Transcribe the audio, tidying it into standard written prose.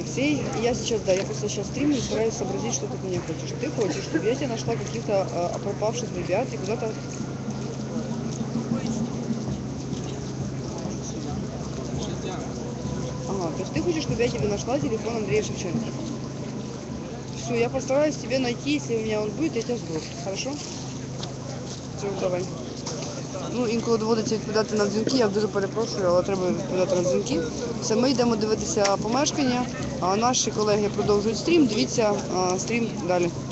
Алексей, я сейчас, да, я просто сейчас стримлю и стараюсь сообразить, что ты от меня хочешь. Ты хочешь, чтобы я тебе нашла каких-то пропавших ребят и куда-то... Ага, то есть ты хочешь, чтобы я тебе нашла телефон Андрея Шевченко? Все, я постараюсь тебе найти, если у меня он будет, я тебя сброшу, хорошо? Все, давай. Ну, інколи доводиться відповідати на дзвінки, я дуже перепрошую, але треба відповідати на дзвінки. Все, ми йдемо дивитися помешкання, а наші колеги продовжують стрім, дивіться стрім далі.